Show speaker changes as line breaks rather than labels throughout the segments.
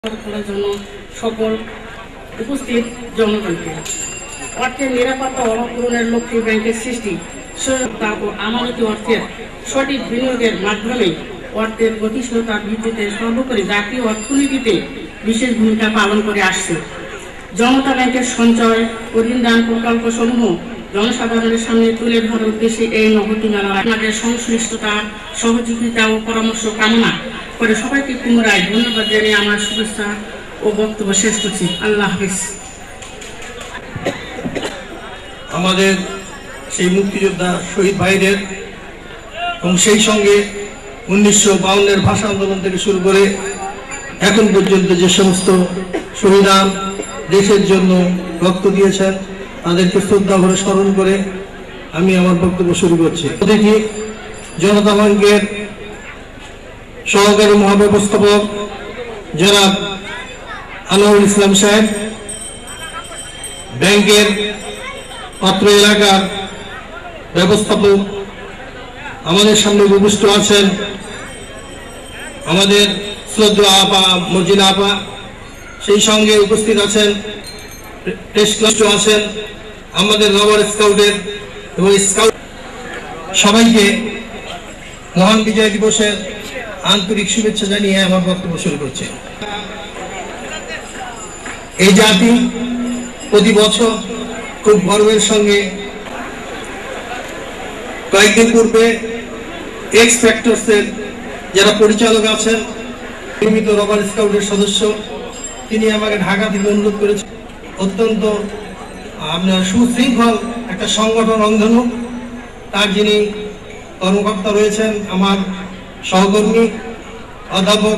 করার জন্য সকল উপস্থিত জনগণকে অর্থের নিরাপত্তা অভাব পূরণের লক্ষ্যে ব্যাংকের সৃষ্টি সহায়তা ও আমানতি অর্থের সঠিক বিনিয়োগের মাধ্যমে অর্থের গতিশীলতার ভিত্তিতে সর্বোপরি জাতীয় অর্থনীতিতে বিশেষ ভূমিকা পালন করে আসছে। জনতা ব্যাংকের সঞ্চয় ও ঋণদান প্রকল্প সমূহ জনসাধারণের সামনে তুলে ধরার উদ্দেশ্যে এই নগদী মেলা আপনাদের সংশ্লিষ্টতা, সহযোগিতা ও পরামর্শ কামনা করে সবাইকে পুনরায় ধন্যবাদ জানিয়ে আমার শুভেচ্ছা ও বক্তব্য শেষ করছি। আল্লাহ হাফেজ।
আমাদের সেই মুক্তিযোদ্ধা শহীদ ভাইদের এবং সেই সঙ্গে 1952-এর ভাষা আন্দোলন থেকে শুরু করে এখন পর্যন্ত যে সমস্ত শহীদরা দেশের জন্য রক্ত দিয়েছেন তাদেরকে শ্রদ্ধা ভরে স্মরণ করে আমি আমার বক্তব্য শুরু করছি। দেখি জনতা ব্যাংকের সহকারী মহাব্যবস্থাপক জনাব আনোয়ারুল ইসলাম সাহেব, ব্যাংকের পাত্র এলাকার ব্যবস্থাপক আমাদের সামনে উপস্থিত আছেন, আমাদের শ্রদ্ধা আপা মর্জিনা আপা, সেই সঙ্গে উপস্থিত আছেন টেস্ট ক্লাস আছেন আমাদের রবার স্কাউটের এবং স্কাউট। সবাইকে মহান বিজয় দিবসের আন্তরিক শুভেচ্ছা জানিয়ে আমার বক্তব্য শুরু করছি। এই জাতি প্রতি বছর খুব গর্বের সঙ্গে কয়েকদিন পূর্বে এক্স ফ্যাক্টরসের যারা পরিচালক আছেন, নিয়মিত রবার স্কাউটের সদস্য, তিনি আমাকে ঢাকা থেকে অনুরোধ করেছেন। অত্যন্ত আপনার সুশৃঙ্খল একটা সংগঠন রংধনু, তার যিনি কর্মকর্তা রয়েছেন আমার সহকর্মী অধ্যাপক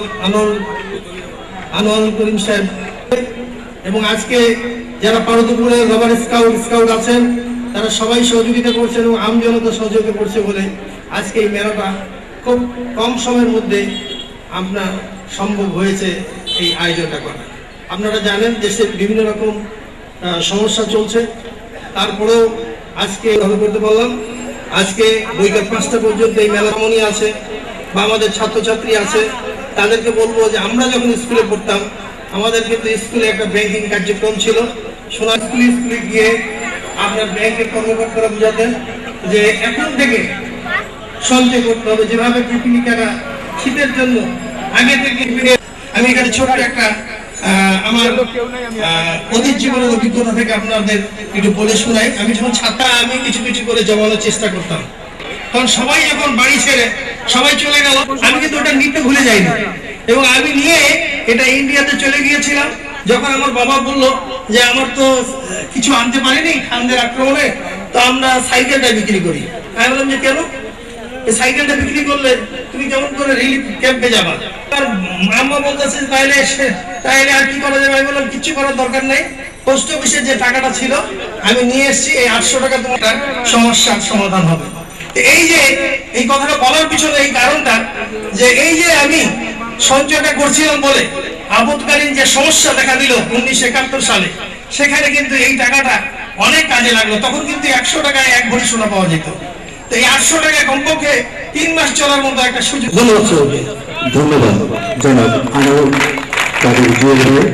আনোয়ারুল করিম সাহেব, এবং আজকে যারা পার্বতীপুরের রবার স্কাউট আছেন তারা সবাই সহযোগিতা করছেন এবং আমজনতা সহযোগিতা করছে বলে আজকে এই মেলাটা খুব কম সময়ের মধ্যে আপনার সম্ভব হয়েছে এই আয়োজনটা করা। আপনারা জানেন দেশের বিভিন্ন রকম সমস্যা চলছে, তারপরেও আজকে ভালো করতে পারলাম। আজকে বৈকাল 5টা পর্যন্ত এই মেলা মনি আছে বা আমাদের ছাত্রছাত্রী আছে, তাদেরকে বলবো যে আমরা যখন স্কুলে পড়তাম আমাদের কিন্তু স্কুলে একটা ব্যাংকিং কার্যক্রম ছিল। সোনা স্কুলে গিয়ে আপনার ব্যাংকের কর্মকর্তারা বুঝাতেন যে এখন থেকে সঞ্চয় করতে হবে, যেভাবে পিপিনি টাকা শীতের জন্য আগে থেকে। আমি এখানে ছোট্ট একটা আমার অতীত জীবনের অভিজ্ঞতা থেকে আপনাদের একটু বলে শোনাই। আমি যখন ছাত্র আমি কিছু কিছু করে জমানোর চেষ্টা করতাম, তখন সবাই যখন বাড়ি ছেড়ে সবাই চলে গেল, আমি কিন্তু ওটা নিতে ভুলে যাইনি এবং আমি নিয়ে এটা ইন্ডিয়াতে চলে গিয়েছিলাম। যখন আমার বাবা বললো যে আমার তো কিছু আনতে পারিনি খানদের আক্রমণে, তো আমরা সাইকেলটা বিক্রি করি। আমি বললাম যে কেন? এই সাইকেলটা বিক্রি করলে তুমি কেমন করে রিলিফ ক্যাম্পে যাবা? আর আম্মা বলতেছে তাইলে আর কি করা যাবে? আমি বললাম কিচ্ছু করার দরকার নেই, পোস্ট অফিসে যে টাকাটা ছিল আমি নিয়ে এসেছি, এই 800 টাকা তোমার সমস্যার সমাধান হবে। এই যে এই কথাটা বলার পিছনে এই কারণটা যে এই যে আমি সঞ্চয়টা করছিলাম বলে আপদকালীন যে সমস্যা দেখা দিল 1971 সালে, সেখানে কিন্তু এই টাকাটা অনেক কাজে লাগলো। তখন কিন্তু 100 টাকায় 1 ভরি সোনা পাওয়া যেত। তো এই 800 টাকায় কমপক্ষে 3 মাস চলার মতো একটা সুযোগ।
ধন্যবাদ জনাব আনোয়ার কাদের জুয়েল।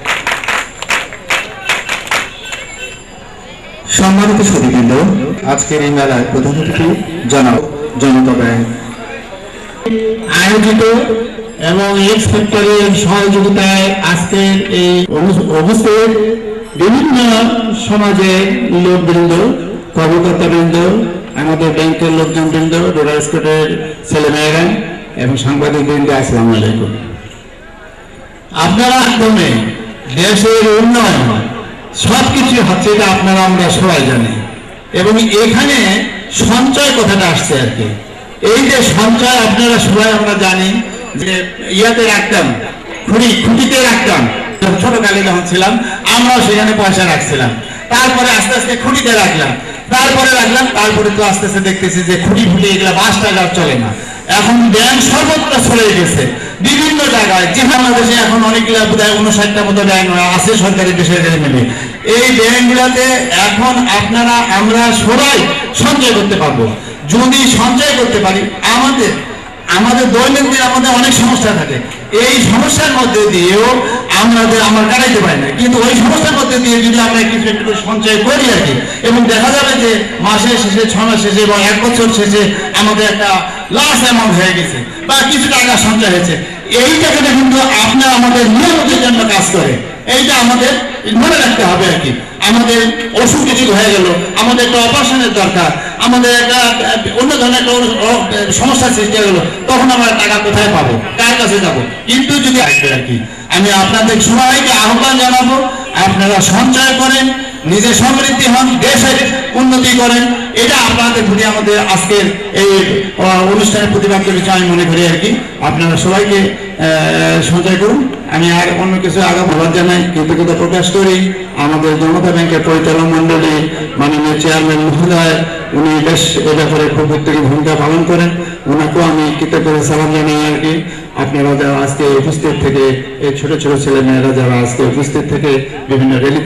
সম্মানিত সুধীবৃন্দ, আজকের এই মেলায় প্রধান অতিথি জনাব জনতা ব্যাংক আয়োজিত এবং এক্স ফ্যাক্টরের সহযোগিতায় আজকের এই অবস্থায় বিভিন্ন সমাজের লোকবৃন্দ, কর্মকর্তাবৃন্দ, আমাদের ব্যাংকের লোকজনবৃন্দ, রোডার স্কুলের ছেলেমেয়েরা এবং সাংবাদিক বৃন্দ, আসসালামু আলাইকুম। আপনারা মাধ্যমে দেশের উন্নয়ন সবকিছু হচ্ছে, এটা আপনারা আমরা সবাই জানি। এবং এখানে সঞ্চয় কথাটা আসছে আর কি। এই যে সঞ্চয় আপনারা সবাই আমরা জানি যে ইয়াতে রাখতাম, খুঁটিতে রাখতাম, ছোটকালে যখন ছিলাম আমরাও সেখানে পয়সা রাখছিলাম। তারপরে আস্তে আস্তে খুঁটিতে রাখলাম, তারপরে তো আস্তে আস্তে দেখতেছি যে খুঁটি ফুটি এগুলা 5 টাকা চলে না। এখন ব্যাংক সর্বত্র ছড়িয়ে গেছে বিভিন্ন জায়গায়। যে বাংলাদেশে এখন অনেকগুলা 59টা মতো ব্যাংক আছে সরকারি বেসরকারি মিলে। এই ব্যাংকগুলাতে এখন আমরা সবাই সঞ্চয় করতে পারবো। যদি সঞ্চয় করতে পারি, আমাদের দৈনন্দিন আমাদের অনেক সমস্যা থাকে, এই সমস্যার মধ্যে দিয়েও আমরা কাটাইতে পারি না, কিন্তু ওই সমস্যার মধ্যে দিয়ে যদি আমরা কিছু একটু সঞ্চয় করি আর কি, এবং দেখা যাবে যে মাসের শেষে 6 মাস শেষে এবং 1 বছর শেষে আমাদের একটা লার্জ অ্যামাউন্ট হয়ে গেছে বা কিছু টাকা সঞ্চয় হয়েছে, এই টাকাটা কিন্তু আপনার আমাদের নিয়মিতের জন্য কাজ করে। এইটা আমাদের মনে রাখতে হবে আর কি। আমাদের অসুখ কিছু হয়ে গেল, আমাদের একটা অপারেশনের দরকার, আমাদের একটা অন্য ধরনের একটা সমস্যার সৃষ্টি হয়ে গেল, তখন আমরা টাকা কোথায় পাবো, কার কাছে যাবো? কিন্তু যদি আসবে আর কি, আমি আপনাদের সবাইকে আহ্বান জানাবো, আপনারা সঞ্চয় করেন, নিজে সমৃদ্ধি হন, দেশের উন্নতি করেন। এটা আপনাদের প্রতি আমাদের আজকের এই অনুষ্ঠানের প্রতিবাদ বিষয় আমি মনে করি আর কি। আপনারা সবাইকে সঞ্চয় করুন। আমি আর অন্য কিছু আগাম আহ্বান জানাই, কৃতজ্ঞতা প্রকাশ করি আমাদের জনতা ব্যাংকের পরিচালক মন্ডলী, মাননীয় চেয়ারম্যান মহোদয়, উনি বেশ এ ব্যাপারে খুব প্রত্যেকে ভূমিকা পালন করেন, ওনাকেও আমি কৃতজ্ঞতা সালাম জানাই আর কি। আপনারা যারা আজকে উপস্থিত থেকে, এই ছোট ছোট ছেলে মেয়েরা যারা আজকে উপস্থিত থেকে বিভিন্ন র্যালিতে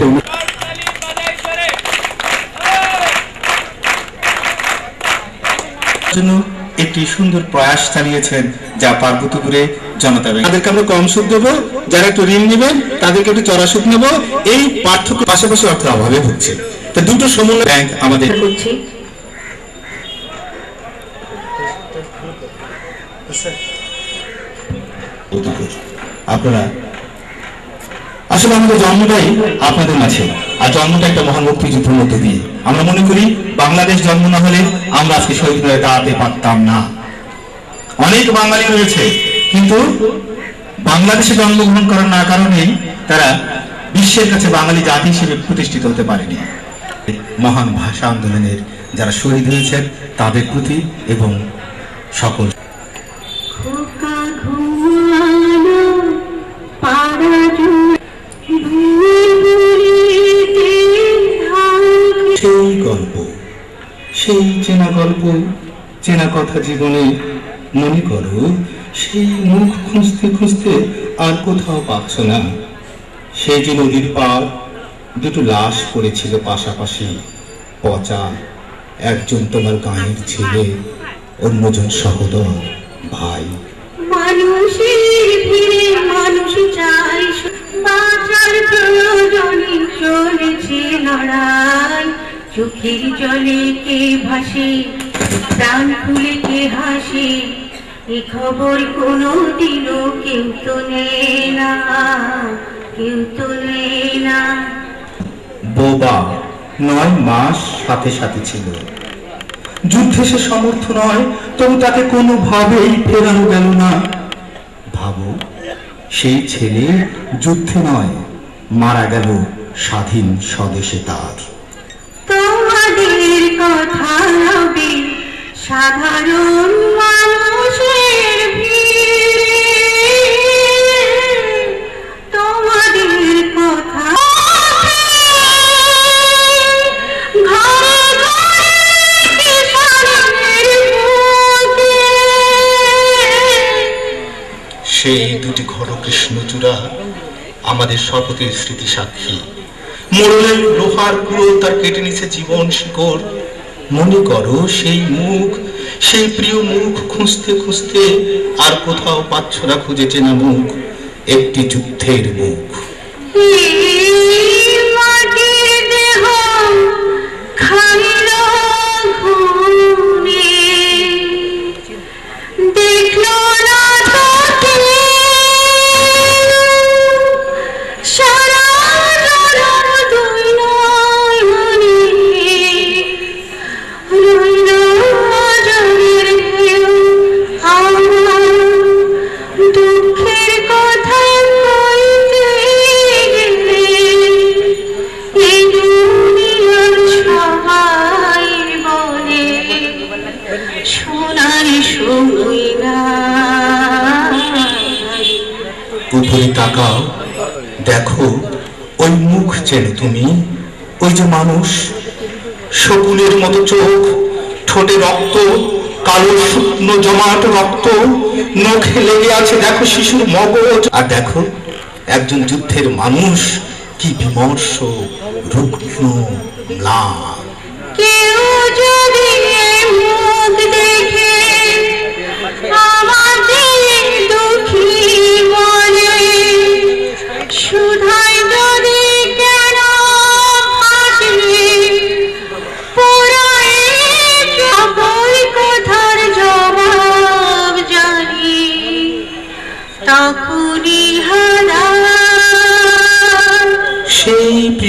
জন্য একটি সুন্দর প্রয়াস চালিয়েছেন, যা পার্বতীপুরে জনতা ব্যাংক। তাদেরকে আমরা কম সুদ দেবো, যারা একটু ঋণ নেবেন তাদেরকে একটু চড়া সুদ নেবো, এই পার্থক্য পাশাপাশি অর্থের অভাবে হচ্ছে। তো দুটো সমন্বয় ব্যাংক আমাদের
করছি।
আপনারা আসলে আমাদের জন্মটাই আপনাদের মাঝে, আর জন্মটা একটা মহান মুক্তিযুদ্ধের মধ্যে দিয়ে। আমরা মনে করি বাংলাদেশ জন্ম না হলে আমরা আজকে শহীদ হয়ে দাঁড়াতে পারতাম না। অনেক বাঙালি রয়েছে, কিন্তু বাংলাদেশে জন্মগ্রহণ করার না কারণেই তারা বিশ্বের কাছে বাঙালি জাতি হিসেবে প্রতিষ্ঠিত হতে পারেনি। মহান ভাষা আন্দোলনের যারা শহীদ হয়েছেন তাদের প্রতি এবং সকল সেই গল্প, সেই চেনা গল্প, চেনা কথা জীবনে মনে করো, সেই মুখ খুঁজতে খুঁজতে আর কোথাও পাচ্ছ না। সেই যে নদীর পার দুটো লাশ পড়েছিল পাশাপাশি, পচা, একজন তোমার গাঁয়ের ছেলে, অন্যজন সহোদর ভাই।
মানুষের ভিড়ে মানুষ চাই, বাঁচার প্রয়োজনে চলেছে লড়াই। চোখের জলে কে ভাসে, প্রাণ খুলে কে হাসে, এ খবর কোনো দিনও কেউ তোলে না, কেউ তোলে না।
বোবা 9 মাস সাথে সাথে ছিল, যুদ্ধে সে সমর্থ নয়, তবু তাকে কোনোভাবেই ফেরানো গেল না। ভাবো, সেই ছেলে যুদ্ধে নয়, মারা গেল স্বাধীন স্বদেশে তার।
তোমাদের কথা হবে সাধারণ মানুষের ভিড়ে, তোমাদের কথা
সেই দুটি ঘন কৃষ্ণচূড়া আমাদের শপথের স্মৃতি সাক্ষী। মোড়লের লোহার কুড়ো তার কেটে নিছে জীবন শিকড়। মনে করো সেই মুখ, সেই প্রিয় মুখ খুঁজতে খুঁজতে আর কোথাও পাচ্ছ না খুঁজে চেনা মুখ, একটি যুদ্ধের মুখ। উপরে তাকাও, দেখো ওই মুখ চেনো তুমি? ওই যে মানুষ, শকুনের মতো চোখ, ঠোঁটে রক্ত, কালো শুকনো জমাট রক্ত, নখে লেগে আছে দেখো শিশুর মগজ। আর দেখো একজন যুদ্ধের মানুষ, কি বিমর্ষ, রুগ্ন, ম্লান।
কেউ যদি মুখ দেখে আমাদের দুঃখী মনে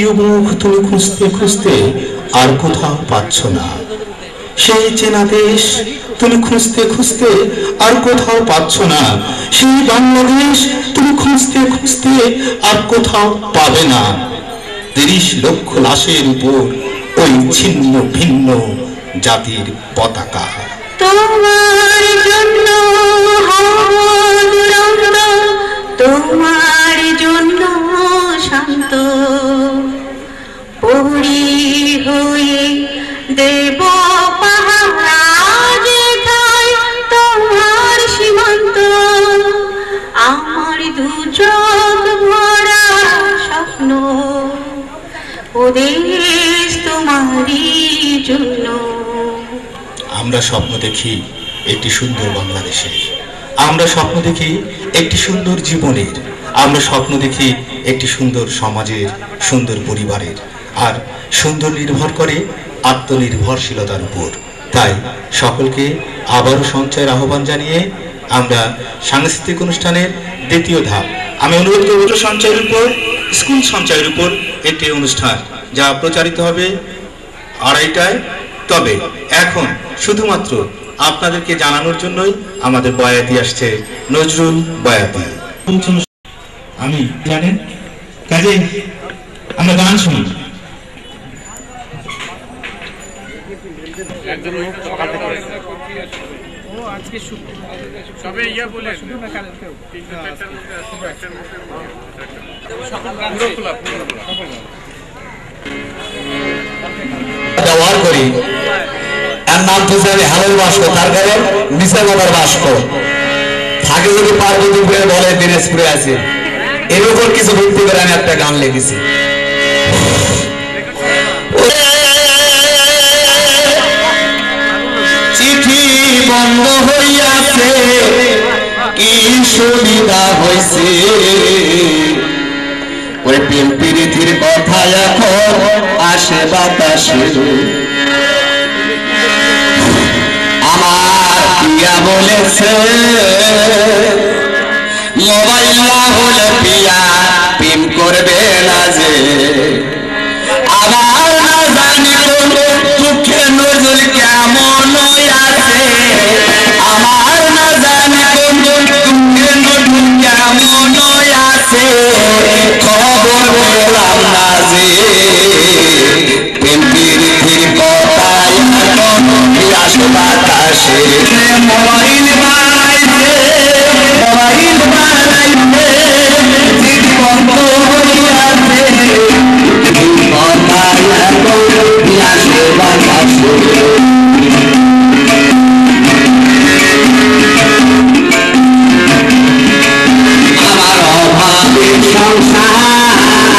প্রিয় মুখ তুমি খুঁজতে খুঁজতে আর কোথাও পাচ্ছ না, সেই চেনা দেশ তুমি খুঁজতে খুঁজতে আর কোথাও পাচ্ছ না, সেই বাংলাদেশ তুমি খুঁজতে খুঁজতে আর কোথাও পাবে না। 30 লক্ষ লাশের উপর ওই ছিন্ন ভিন্ন জাতির পতাকা।
তোমার জন্য তোমার জন্য শান্ত পরি হয়ে দেব পাহারা যেথায় তোমার সীমান্ত। আমার দু চোখ ভরা স্বপ্ন ও দেশ তোমারই জন্য।
আমরা স্বপ্ন দেখি একটি সুন্দর বাংলাদেশের, আমরা স্বপ্ন দেখি একটি সুন্দর জীবনের, আমরা স্বপ্ন দেখি একটি সুন্দর সমাজের, সুন্দর পরিবারের। আর সুন্দর নির্ভর করে আত্মনির্ভরশীলতার উপর। তাই সকলকে আবারও সঞ্চয়ের আহ্বান জানিয়ে আমরা সাংস্কৃতিক অনুষ্ঠানের দ্বিতীয় ধাপ আমি অনুরোধ করব সঞ্চয়ের উপর, স্কুল সঞ্চয়ের উপর একটি অনুষ্ঠান যা প্রচারিত হবে 2:30টায়। তবে এখন শুধুমাত্র আপনাদেরকে জানানোর জন্যই আমাদের বয়াতি আসছে, নজরুল বয়াতি। আমি জানেন কাজে আমরা গান শুনি।
ব্যবহার করি তার নাম তো হালের বাস্ক, তার কারণ মিশা বাবার বাস্ক থাকে। যদি পার্বতীপুরে বলে দিনাজপুরে আছে, এর উপর কিছু ভিত্তি করে আমি একটা গান লিখেছি।
চিঠি বন্ধ হইয়াছে কি সুবিধা হয়েছে, ওই প্রেম প্রীতির কথা এখন আসে বাতাসে। আমার পিয়া বলেছে মোবাইল না হলে পিয়া প্রেম করবে না যে। আবার না জানি কোন দুঃখে নজর কেমন আছে, আমার না জানি কোন দুঃখে নজর কেমন আছে, খবর পেলাম না যে। প্রেম প্রীতির কথা এখন আসে বাতাসে। মোবাইল বানাইছে, মোবাইল বানাইছে, চিঠি বন্ধ হইয়াছে, কথা এখন আসে বাতাসে। আমার অভাবের সংসার,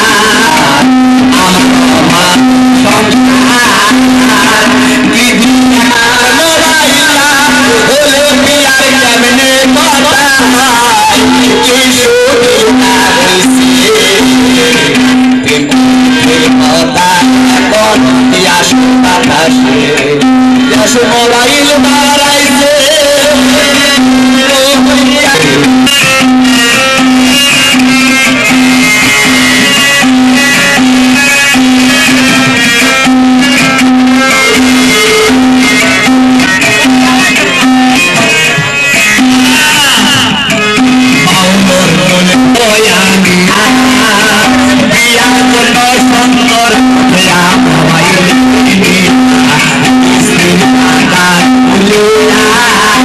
আমার অভাব সংসার, দিদি লড়াইলা হলে পিয়ার কেমনে কথা হয়, কি সুবিধা হয়েছে। প্রেমের কথা এখন আসে বাতাসে, আসে মোবাইল বাড়াইছে। সুন্দর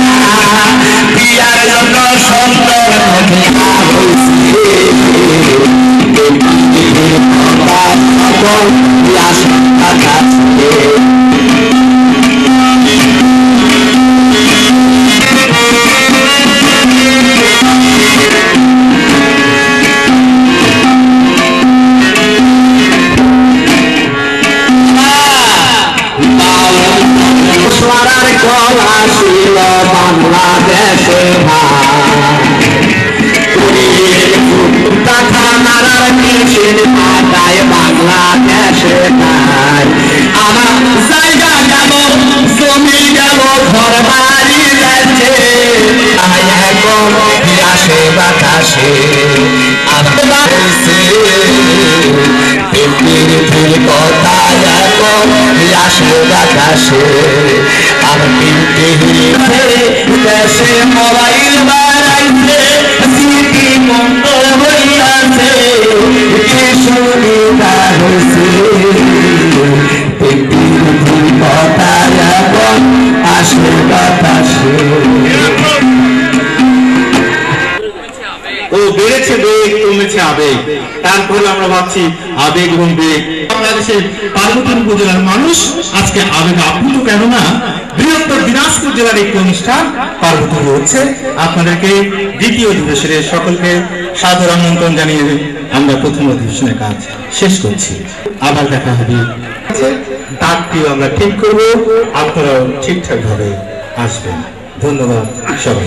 আসে আর পিনতে দেশে মোবাইল বাড়াইছে সিটি বন্ধ হইয়াছে কি সুবিধা হয়েছে কথা এখন আসে বাতাসে
ও বেড়েছে বেগ কমেছে আবেগ তারপরে আমরা ভাবছি আবেগ এবং বেগ বাংলাদেশের পার্বতীপুর উপজেলার মানুষ আজকে আবেগ আপ্লুত কেননা বৃহত্তর দিনাজপুর জেলার একটি অনুষ্ঠান পার্বতীপুর হচ্ছে আপনাদেরকে দ্বিতীয় অধিবেশনের সকলকে সাদর আমন্ত্রণ জানিয়ে আমরা প্রথম অধিবেশনের কাজ শেষ করছি আবার দেখা হবে ডাকটিও আমরা ঠিক করব আপনারাও ঠিকঠাক ভাবে আসবেন ধন্যবাদ সবাই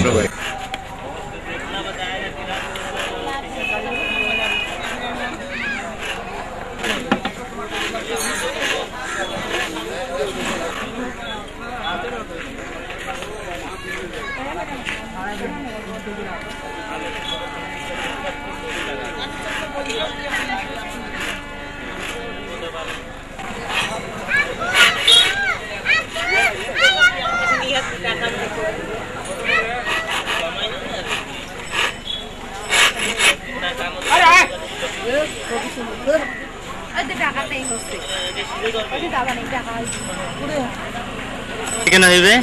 এখানে হইবে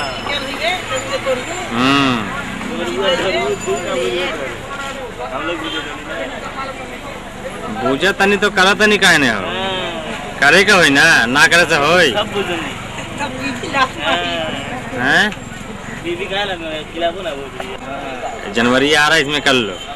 বুঝা তানি তো কারা তানি কাহে না करे का होई ना करे से होई हैं बीबी का लगा खिलाबो ना वो जनवरी आ रहा है इसमें कर लो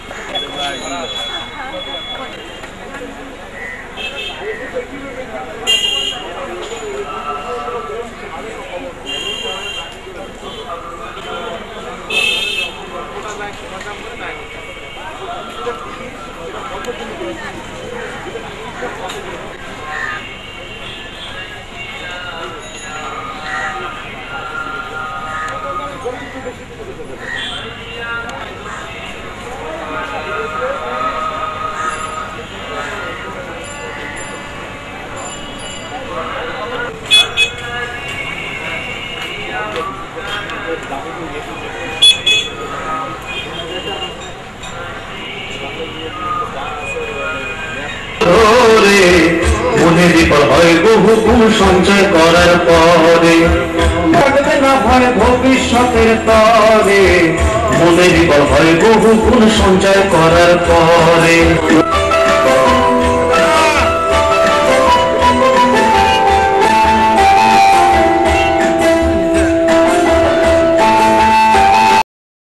সঞ্চয় করার পরে না ভয় ভবিষ্যতের তরে মনের হয় বহু গুণ সঞ্চয় করার পরে